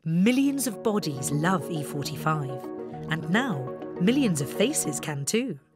Millions of bodies love E45, and now millions of faces can too.